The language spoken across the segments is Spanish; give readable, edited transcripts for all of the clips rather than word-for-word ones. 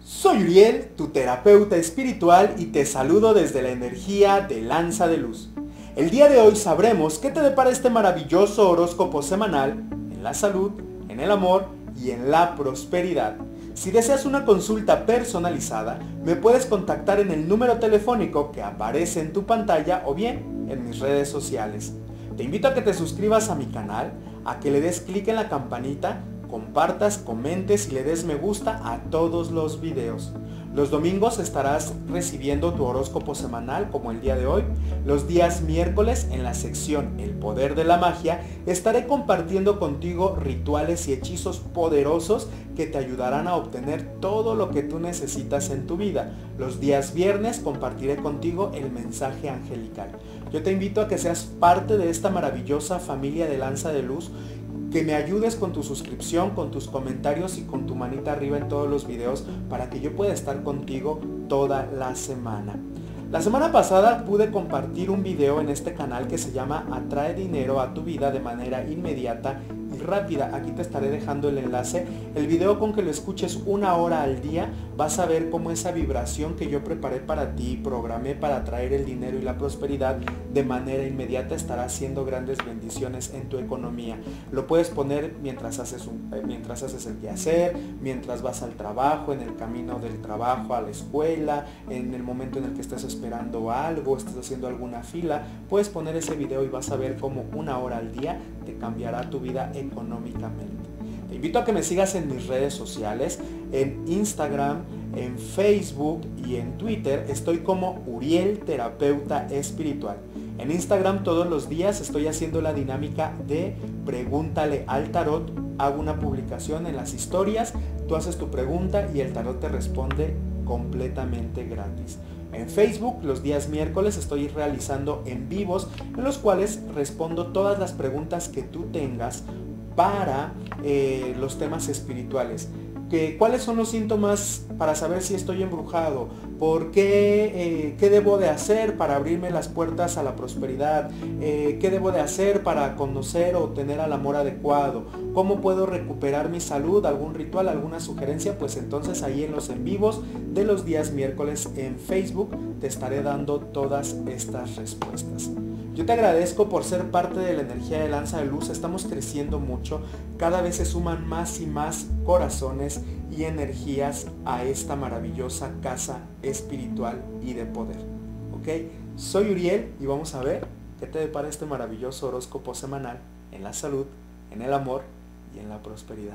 Soy Uriel, tu terapeuta espiritual, y te saludo desde la energía de Lanza de Luz. El día de hoy sabremos qué te depara este maravilloso horóscopo semanal en la salud, en el amor y en la prosperidad. Si deseas una consulta personalizada, me puedes contactar en el número telefónico que aparece en tu pantalla o bien en mis redes sociales. Te invito a que te suscribas a mi canal, a que le des clic en la campanita, compartas, comentes y le des me gusta a todos los videos. Los domingos estarás recibiendo tu horóscopo semanal como el día de hoy. Los días miércoles en la sección El Poder de la Magia estaré compartiendo contigo rituales y hechizos poderosos que te ayudarán a obtener todo lo que tú necesitas en tu vida. Los días viernes compartiré contigo el mensaje angelical. Yo te invito a que seas parte de esta maravillosa familia de Lanza de Luz, que me ayudes con tu suscripción, con tus comentarios y con tu manita arriba en todos los videos para que yo pueda estar contigo toda la semana. La semana pasada pude compartir un video en este canal que se llama Atrae dinero a tu vida de manera inmediata y rápida. Aquí te estaré dejando el enlace. El video, con que lo escuches 1 hora al día, vas a ver cómo esa vibración que yo preparé para ti, programé para atraer el dinero y la prosperidad de manera inmediata, estará haciendo grandes bendiciones en tu economía. Lo puedes poner mientras haces el quehacer, mientras vas al trabajo, en el camino del trabajo a la escuela, en el momento en el que estés esperando algo, estés haciendo alguna fila. Puedes poner ese video y vas a ver cómo 1 hora al día te cambiará tu vida económicamente. Te invito a que me sigas en mis redes sociales, en Instagram, en Facebook y en Twitter. Estoy como Uriel Terapeuta Espiritual. En Instagram todos los días estoy haciendo la dinámica de Pregúntale al Tarot. Hago una publicación en las historias, tú haces tu pregunta y el tarot te responde completamente gratis. En Facebook los días miércoles estoy realizando en vivos en los cuales respondo todas las preguntas que tú tengas para los temas espirituales. ¿Cuáles son los síntomas para saber si estoy embrujado? ¿Por qué? ¿Qué debo de hacer para abrirme las puertas a la prosperidad? ¿Qué debo de hacer para conocer o tener al amor adecuado? ¿Cómo puedo recuperar mi salud? ¿Algún ritual? ¿Alguna sugerencia? Pues entonces ahí en los en vivos de los días miércoles en Facebook te estaré dando todas estas respuestas. Yo te agradezco por ser parte de la energía de Lanza de Luz. Estamos creciendo mucho. Cada vez se suman más y más corazones y energías a esta maravillosa casa espiritual y de poder. ¿Ok? Soy Uriel y vamos a ver qué te depara este maravilloso horóscopo semanal en la salud, en el amor y en la prosperidad.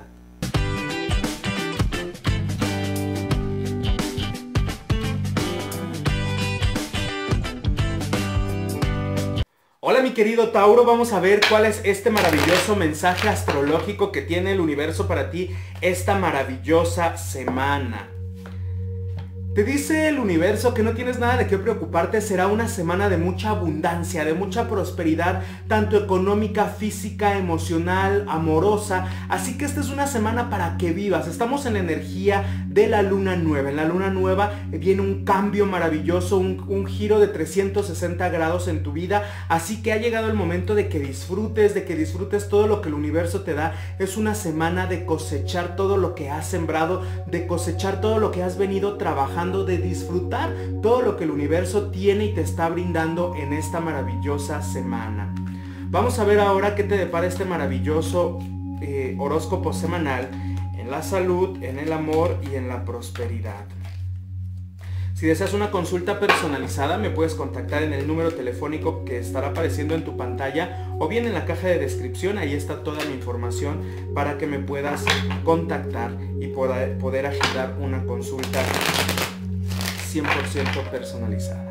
Hola mi querido Tauro, vamos a ver cuál es este maravilloso mensaje astrológico que tiene el universo para ti esta maravillosa semana. Te dice el universo que no tienes nada de qué preocuparte, será una semana de mucha abundancia, de mucha prosperidad, tanto económica, física, emocional, amorosa. Así que esta es una semana para que vivas. Estamos en la energía de la luna nueva. En la luna nueva viene un cambio maravilloso, un giro de 360 grados en tu vida. Así que ha llegado el momento de que disfrutes todo lo que el universo te da. Es una semana de cosechar todo lo que has sembrado, de cosechar todo lo que has venido trabajando, de disfrutar todo lo que el universo tiene y te está brindando en esta maravillosa semana. Vamos a ver ahora qué te depara este maravilloso horóscopo semanal en la salud, en el amor y en la prosperidad. Si deseas una consulta personalizada, me puedes contactar en el número telefónico que estará apareciendo en tu pantalla o bien en la caja de descripción. Ahí está toda mi información para que me puedas contactar y poder agendar una consulta 100% personalizada.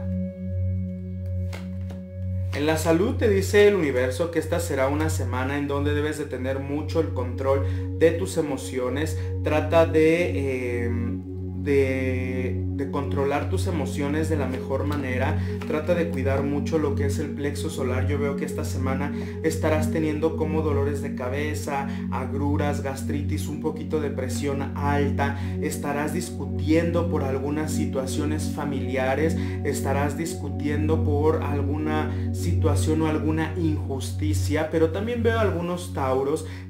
En la salud te dice el universo que esta será una semana en donde debes de tener mucho el control de tus emociones. Trata de controlar tus emociones de la mejor manera. Trata de cuidar mucho lo que es el plexo solar. Yo veo que esta semana estarás teniendo como dolores de cabeza, agruras, gastritis, un poquito de presión alta. Estarás discutiendo por algunas situaciones familiares. Estarás discutiendo por alguna situación o alguna injusticia. Pero también veo algunos tauros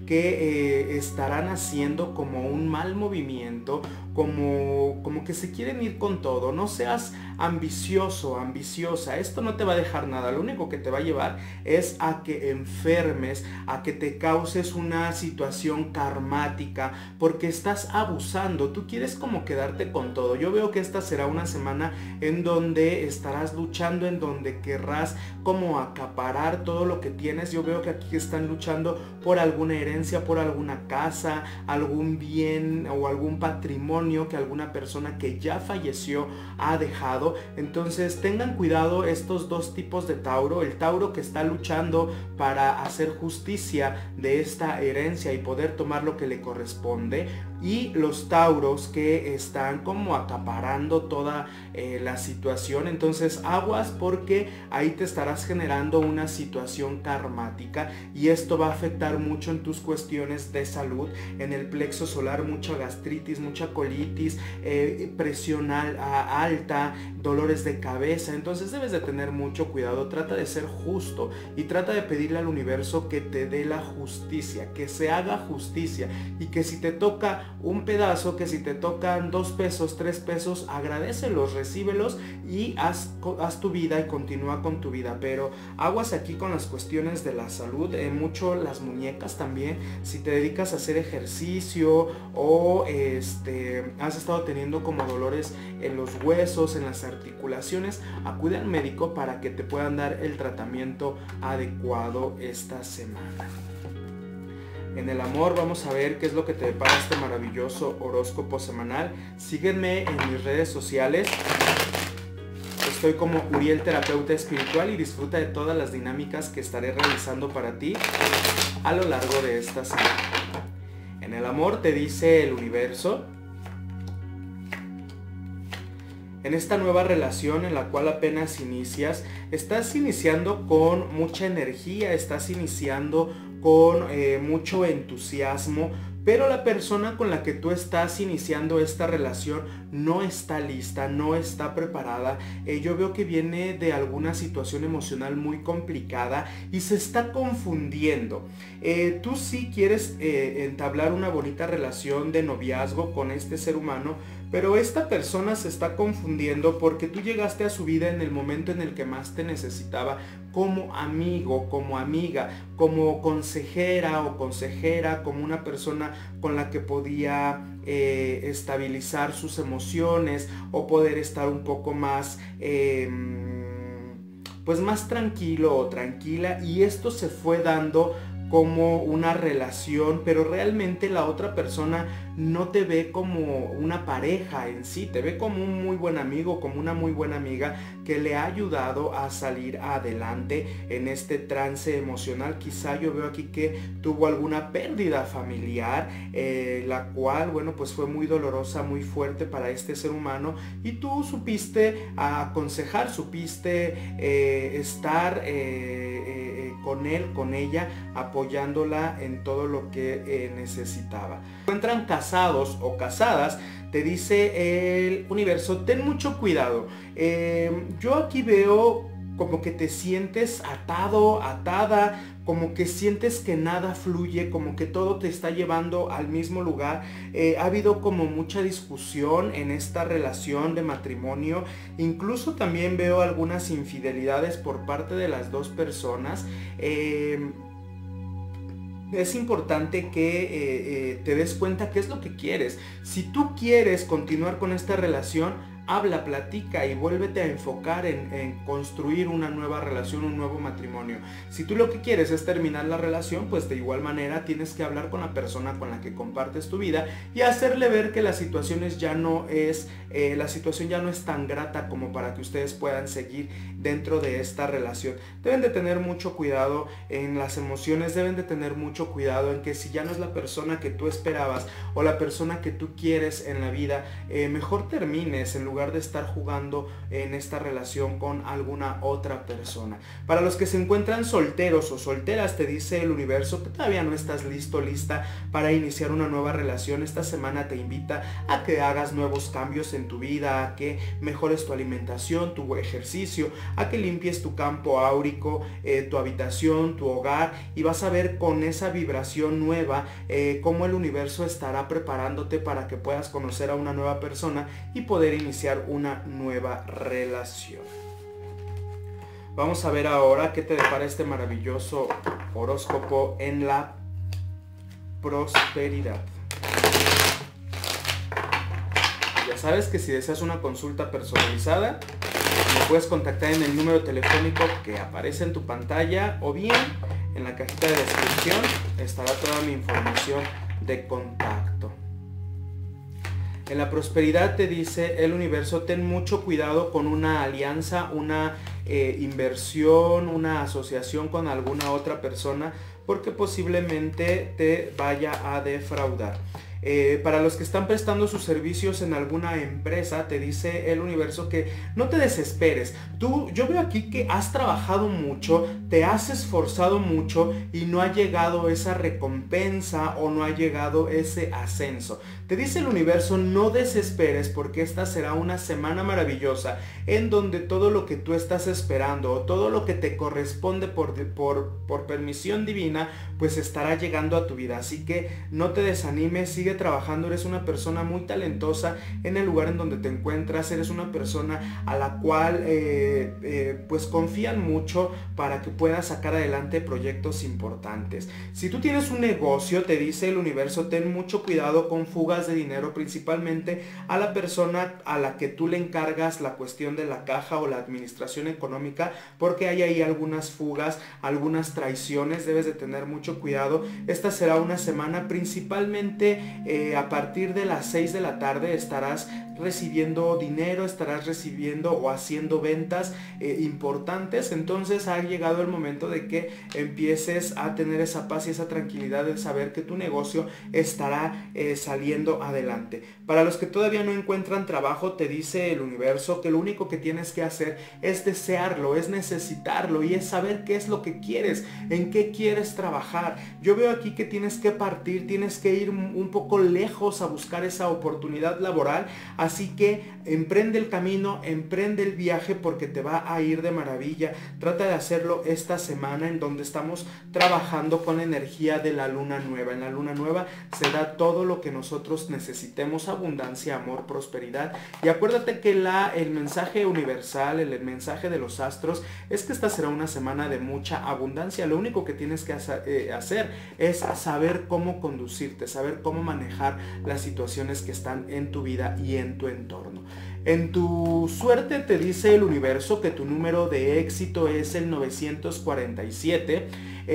que estarán haciendo como un mal movimiento, como que se quieren ir con todo. No seas ambicioso, ambiciosa, esto no te va a dejar nada, lo único que te va a llevar es a que enfermes, a que te causes una situación karmática, porque estás abusando, tú quieres como quedarte con todo. Yo veo que esta será una semana en donde estarás luchando, en donde querrás como acaparar todo lo que tienes. Yo veo que aquí están luchando por alguna herencia, por alguna casa, algún bien o algún patrimonio que alguna persona que ya falleció ha dejado. Entonces tengan cuidado estos dos tipos de Tauro: el Tauro que está luchando para hacer justicia de esta herencia y poder tomar lo que le corresponde, y los Tauros que están como acaparando toda la situación. Entonces aguas, porque ahí te estarás generando una situación karmática y esto va a afectar mucho en tus cuestiones de salud, en el plexo solar, mucha gastritis, mucha colitis, presión alta, dolores de cabeza. Entonces debes de tener mucho cuidado, trata de ser justo y trata de pedirle al universo que te dé la justicia, que se haga justicia, y que si te toca un pedazo, que si te tocan 2 pesos, 3 pesos, agradécelos, recíbelos y haz tu vida y continúa con tu vida. Pero aguas aquí con las cuestiones de la salud, mucho las muñecas también. Si te dedicas a hacer ejercicio o has estado teniendo como dolores en los huesos, en las articulaciones, acude al médico para que te puedan dar el tratamiento adecuado esta semana. En el amor vamos a ver qué es lo que te depara este maravilloso horóscopo semanal. Sígueme en mis redes sociales. Estoy como Uriel Terapeuta Espiritual y disfruta de todas las dinámicas que estaré realizando para ti a lo largo de esta semana. En el amor te dice el universo: en esta nueva relación en la cual apenas inicias, estás iniciando con mucha energía, estás iniciando con mucho entusiasmo, pero la persona con la que tú estás iniciando esta relación no está lista, no está preparada. Yo veo que viene de alguna situación emocional muy complicada y se está confundiendo. Tú sí quieres entablar una bonita relación de noviazgo con este ser humano, pero esta persona se está confundiendo porque tú llegaste a su vida en el momento en el que más te necesitaba, como amigo, como amiga, como consejera o consejera, como una persona con la que podía estabilizar sus emociones o poder estar un poco más pues más tranquilo o tranquila, y esto se fue dando como una relación, pero realmente la otra persona no te ve como una pareja en sí, te ve como un muy buen amigo, como una muy buena amiga que le ha ayudado a salir adelante en este trance emocional. Quizá yo veo aquí que tuvo alguna pérdida familiar, la cual, bueno, pues fue muy dolorosa, muy fuerte para este ser humano, y tú supiste aconsejar, supiste estar con él, con ella, apoyándola en todo lo que necesitaba. Encuentran casados o casadas, te dice el universo: ten mucho cuidado. Yo aquí veo como que te sientes atado, atada, como que sientes que nada fluye, como que todo te está llevando al mismo lugar. Ha habido como mucha discusión en esta relación de matrimonio. Incluso también veo algunas infidelidades por parte de las dos personas. Es importante que te des cuenta qué es lo que quieres. Si tú quieres continuar con esta relación, habla, platica y vuélvete a enfocar en construir una nueva relación, un nuevo matrimonio. Si tú lo que quieres es terminar la relación, pues de igual manera tienes que hablar con la persona con la que compartes tu vida y hacerle ver que la situación ya no es tan grata como para que ustedes puedan seguir dentro de esta relación. Deben de tener mucho cuidado en las emociones, deben de tener mucho cuidado en que si ya no es la persona que tú esperabas o la persona que tú quieres en la vida, mejor termines en lugar lugar de estar jugando en esta relación con alguna otra persona. Para los que se encuentran solteros o solteras, te dice el universo que todavía no estás listo, lista para iniciar una nueva relación. Esta semana te invita a que hagas nuevos cambios en tu vida, a que mejores tu alimentación, tu ejercicio, a que limpies tu campo áurico, tu habitación, tu hogar, y vas a ver con esa vibración nueva cómo el universo estará preparándote para que puedas conocer a una nueva persona y poder iniciar una nueva relación. Vamos a ver ahora qué te depara este maravilloso horóscopo en la prosperidad. Ya sabes que si deseas una consulta personalizada, me puedes contactar en el número telefónico que aparece en tu pantalla, o bien en la cajita de descripción estará toda mi información de contacto. En la prosperidad te dice el universo: ten mucho cuidado con una alianza, una inversión, una asociación con alguna otra persona, porque posiblemente te vaya a defraudar. Para los que están prestando sus servicios en alguna empresa, te dice el universo que no te desesperes. Yo veo aquí que has trabajado mucho, te has esforzado mucho y no ha llegado esa recompensa o no ha llegado ese ascenso. Te dice el universo: no desesperes, porque esta será una semana maravillosa en donde todo lo que tú estás esperando o todo lo que te corresponde por permisión divina, pues estará llegando a tu vida. Así que no te desanimes, sigue trabajando. Eres una persona muy talentosa en el lugar en donde te encuentras, eres una persona a la cual pues confían mucho para que puedas sacar adelante proyectos importantes. Si tú tienes un negocio, te dice el universo: ten mucho cuidado con fugas de dinero, principalmente a la persona a la que tú le encargas la cuestión de la caja o la administración económica, porque hay ahí algunas fugas, algunas traiciones. Debes de tener mucho cuidado. Esta será una semana principalmente a partir de las 6 de la tarde estarás recibiendo dinero, estarás recibiendo o haciendo ventas importantes. Entonces ha llegado el momento de que empieces a tener esa paz y esa tranquilidad de saber que tu negocio estará saliendo adelante. Para los que todavía no encuentran trabajo, te dice el universo que lo único que tienes que hacer es desearlo, es necesitarlo y es saber qué es lo que quieres, en qué quieres trabajar. Yo veo aquí que tienes que partir, tienes que ir un poco lejos a buscar esa oportunidad laboral. Así que emprende el camino, emprende el viaje, porque te va a ir de maravilla. Trata de hacerlo esta semana en donde estamos trabajando con la energía de la luna nueva. En la luna nueva se da todo lo que nosotros necesitemos: abundancia, amor, prosperidad. Y acuérdate que el mensaje universal, el mensaje de los astros es que esta será una semana de mucha abundancia. Lo único que tienes que hacer es saber cómo conducirte, saber cómo manejar las situaciones que están en tu vida y en tu entorno. En tu suerte te dice el universo que tu número de éxito es el 947.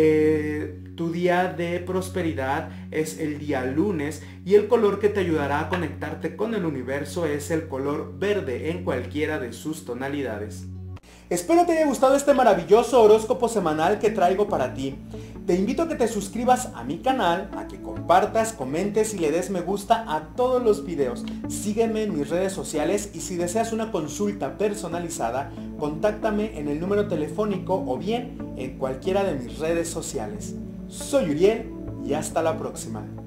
Tu día de prosperidad es el día lunes y el color que te ayudará a conectarte con el universo es el color verde en cualquiera de sus tonalidades. Espero te haya gustado este maravilloso horóscopo semanal que traigo para ti. Te invito a que te suscribas a mi canal, a que compartas, comentes y le des me gusta a todos los videos. Sígueme en mis redes sociales y si deseas una consulta personalizada, contáctame en el número telefónico o bien en cualquiera de mis redes sociales. Soy Uriel y hasta la próxima.